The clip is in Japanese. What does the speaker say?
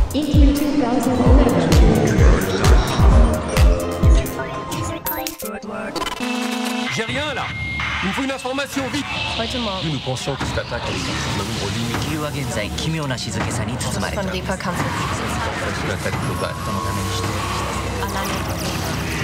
E3 2011. J'ai rien là. Il me faut une information vite. Heute Morgen. Nous pensions que cette attaque allait sortir le nombre limite 地球は現在奇妙な静けさに包まれて von いる。 Reaper Kampf. de l'attaque globale. そのためにして